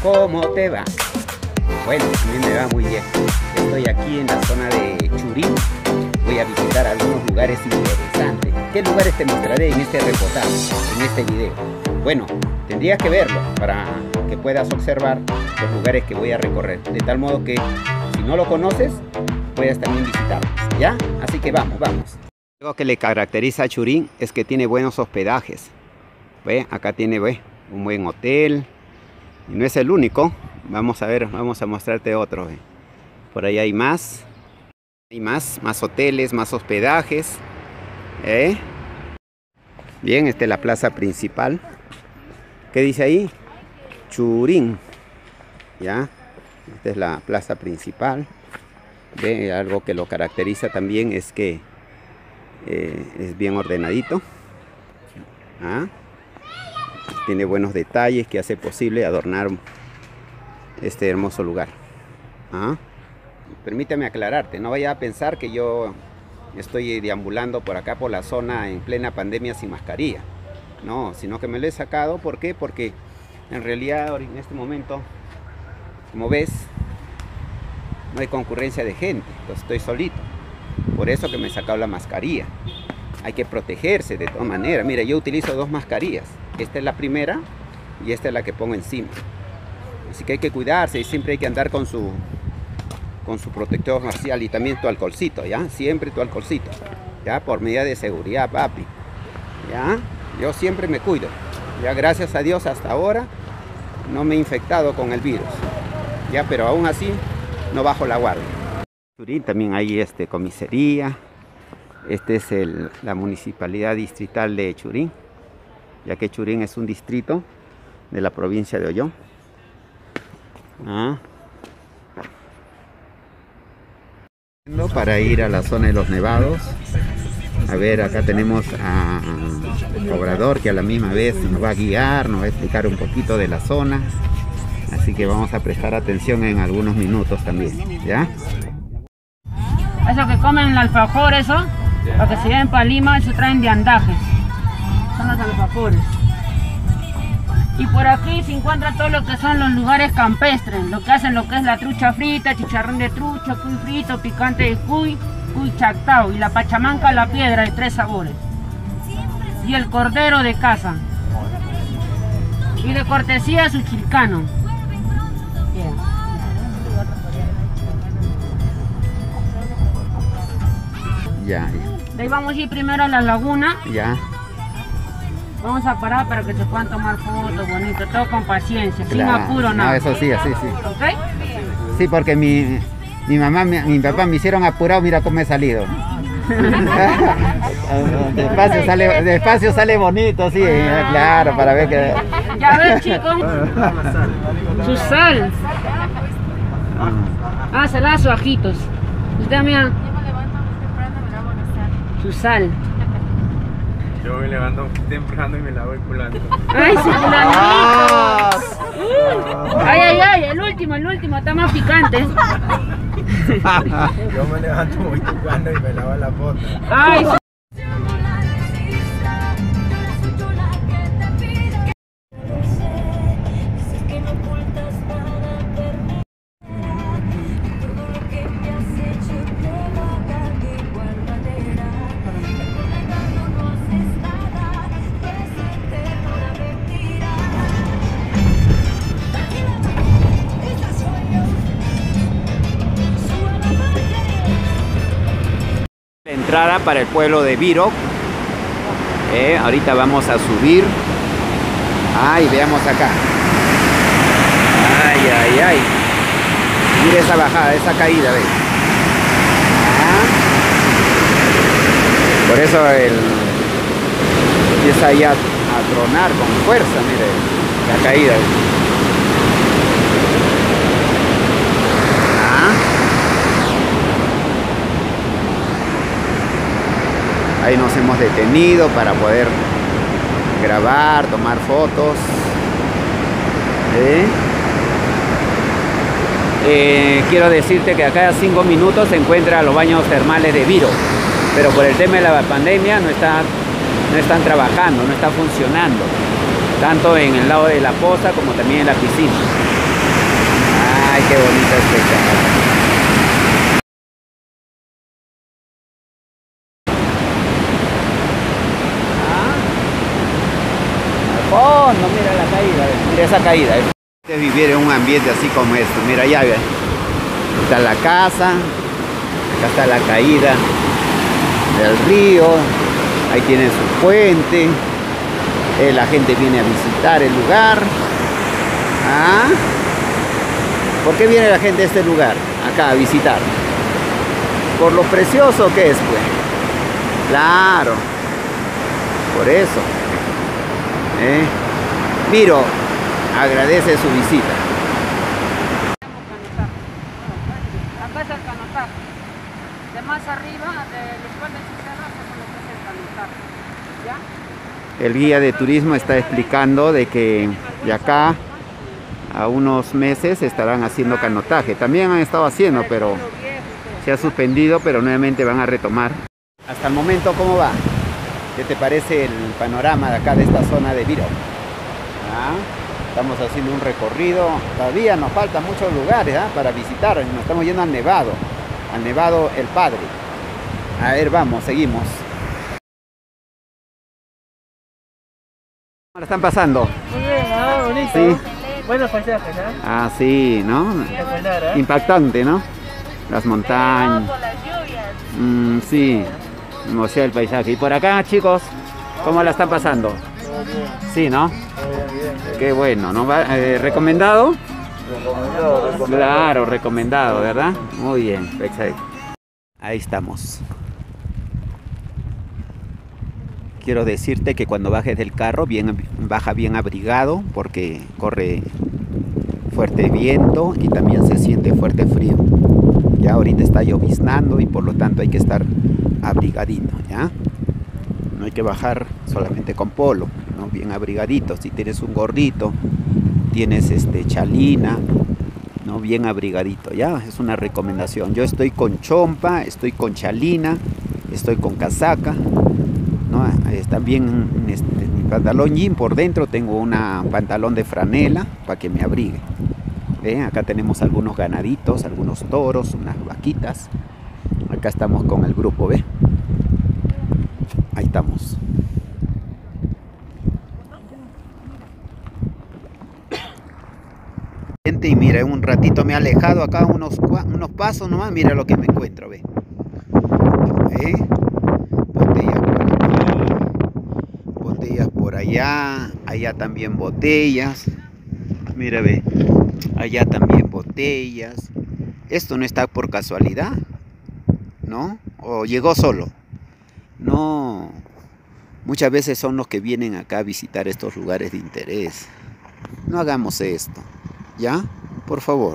¿cómo te va? Bueno, a mí me va muy bien. Estoy aquí en la zona de Churín. Voy a visitar algunos lugares interesantes. ¿Qué lugares te mostraré en este reportaje, en este video? Bueno, tendrías que verlo para que puedas observar los lugares que voy a recorrer. De tal modo que, si no lo conoces, puedas también visitarlos, ¿ya? Así que vamos. Algo que le caracteriza a Churín es que tiene buenos hospedajes. ¿Ve? Acá tiene, un buen hotel. Y no es el único. Vamos a ver, vamos a mostrarte otro. ¿Ve? Por ahí hay más. Hay más hoteles, más hospedajes. Bien, esta es la plaza principal. ¿Qué dice ahí? Churín. ¿Ya? Esta es la plaza principal. ¿Ve? Algo que lo caracteriza también es que es bien ordenadito. Tiene buenos detalles que hace posible adornar este hermoso lugar. Permítame aclararte, no vaya a pensar que yo estoy deambulando por acá por la zona en plena pandemia sin mascarilla. No, sino que me lo he sacado. ¿Por qué? Porque en realidad en este momento, como ves, no hay concurrencia de gente, entonces estoy solito. Por eso que me he sacado la mascarilla. Hay que protegerse de todas maneras. Mira, yo utilizo dos mascarillas. Esta es la primera y esta es la que pongo encima. Así que hay que cuidarse y siempre hay que andar con su protector facial y también tu alcoholcito, ¿ya? Siempre tu alcoholcito, ¿ya? Por medida de seguridad, papi, ¿ya? Yo siempre me cuido, ya, gracias a Dios hasta ahora no me he infectado con el virus, ¿ya? Pero aún así no bajo la guardia. Churín también hay comisaría. Este es la municipalidad distrital de Churín, ya que Churín es un distrito de la provincia de Ollón. Para ir a la zona de los nevados. A ver, acá tenemos al cobrador que a la misma vez nos va a guiar, nos va a explicar un poquito de la zona. Así que vamos a prestar atención en algunos minutos también, ¿ya? Eso que comen el alfajor, eso, para que se lleven para Lima, eso traen de andajes. Son los alfajores. Y por aquí se encuentra todo lo que son los lugares campestres, lo que hacen lo que es la trucha frita, chicharrón de trucha, cuy frito, picante de cuy chactao y la pachamanca a la piedra de 3 sabores. Y el cordero de casa. Y de cortesía su chilcano. Ya. De ahí vamos a ir primero a la laguna. Ya. Vamos a parar para que se puedan tomar fotos, bonito, todo con paciencia, Claro. sin apuro, nada. No, eso sí, así sí. ¿Ok? Sí, porque mi mamá, mi papá me hicieron apurado, mira cómo he salido. Despacio sale bonito, sí, claro, para ver que... Ya ves, chicos. Su sal. Se la da sus ajitos. Usted, mira. Su sal. Yo me levanto temprano y me la voy culando. ¡Ay, su culanito! ¡Ay! El último está más picante. Yo me levanto muy temprano y me lavo la pota. ¡Ay! Entrada para el pueblo de Viro. Ahorita vamos a subir. Y veamos acá. Ay. Mira esa bajada, esa caída, ¿ves? Por eso empieza ahí a tronar con fuerza, mire, la caída. Ahí nos hemos detenido para poder grabar, tomar fotos. Quiero decirte que acá a 5 minutos se encuentran los baños termales de Viro, pero por el tema de la pandemia no están trabajando, no está funcionando, tanto en el lado de la poza como también en la piscina. Ay, qué bonito espectáculo. Fondo, mira la caída, mira esa caída. Es vivir en un ambiente así como esto. Mira, ya está la casa, acá está la caída del río, ahí tiene su puente, la gente viene a visitar el lugar. ¿Ah? ¿Por qué viene la gente a este lugar, acá a visitar? Por lo precioso que es, pues. Claro, por eso. Miro, agradece su visita. Acá es el canotaje. De más arriba, después de su cerro, se lo que es el canotaje. ¿Ya? El guía de turismo está explicando de que de acá a unos meses estarán haciendo canotaje. También han estado haciendo, pero se ha suspendido, pero nuevamente van a retomar. Hasta el momento, ¿cómo va? ¿Qué te parece el panorama de acá de esta zona de Viro? ¿Ah? Estamos haciendo un recorrido, todavía nos faltan muchos lugares para visitar, nos estamos yendo al Nevado El Padre. A ver, vamos, seguimos. ¿Cómo la están pasando? Muy bien, bonito. Sí. Buenos paisajes, ¿eh? Ah, sí, ¿no? Impactante, ¿no? Las montañas. Sí, hermoso el paisaje. Y por acá, chicos, ¿cómo la están pasando? Sí, ¿no? Qué bueno, ¿no? ¿Recomendado? Claro, recomendado, ¿verdad? Muy bien, perfecto. Ahí estamos. Quiero decirte que cuando bajes del carro, baja bien abrigado, porque corre fuerte viento y también se siente fuerte frío. Ya ahorita está lloviznando y por lo tanto hay que estar abrigadito, ¿ya? No hay que bajar solamente con polo, ¿no? Bien abrigadito. Si tienes un gorrito, tienes chalina, ¿no? Bien abrigadito, ¿ya? Es una recomendación. Yo estoy con chompa, estoy con chalina, estoy con casaca, ¿no? También mi pantalón jean por dentro tengo un pantalón de franela para que me abrigue. Acá tenemos algunos ganaditos, algunos toros, unas vaquitas. Acá estamos con el grupo, ¿ve? Ahí estamos. Y mira, un ratito me he alejado acá unos pasos nomás, mira lo que me encuentro, ¿ve? Botellas por allá, allá también botellas. Mira, ve, allá también botellas. Esto no está por casualidad, ¿no? ¿O llegó solo? No, muchas veces son los que vienen acá a visitar estos lugares de interés. No hagamos esto, ¿ya? Por favor,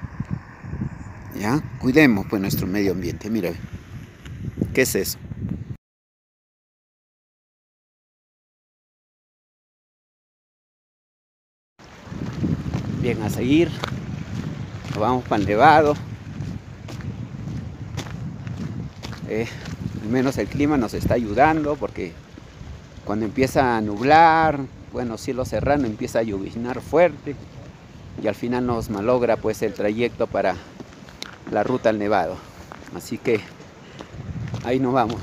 ¿ya? Cuidemos pues nuestro medio ambiente. Mira, ¿qué es eso? Bien, a seguir. Nos vamos para el Nevado. Al menos el clima nos está ayudando, porque cuando empieza a nublar, bueno, cielo serrano, empieza a lloviznar fuerte y al final nos malogra pues el trayecto para la ruta al Nevado. Así que ahí nos vamos.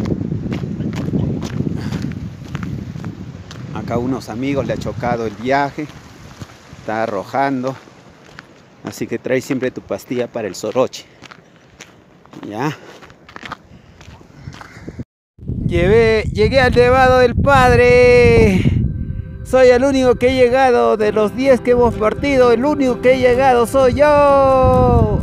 Acá unos amigos le ha chocado el viaje, está arrojando, así que trae siempre tu pastilla para el soroche. Ya. Llegué al Nevado del Padre. Soy el único que he llegado. De los 10 que hemos partido, el único que he llegado soy yo.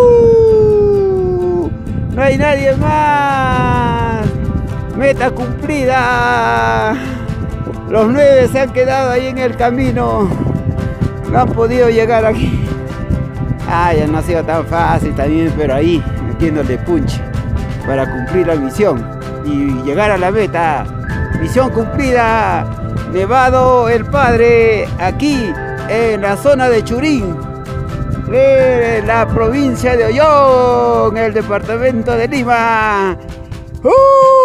No hay nadie más. Meta cumplida. Los 9 se han quedado ahí en el camino. No han podido llegar aquí. Ya no ha sido tan fácil también, pero ahí metiéndole punch para cumplir la misión y llegar a la meta. Misión cumplida. Nevado el Padre, aquí en la zona de Churín, en la provincia de Ollón, en el departamento de Lima.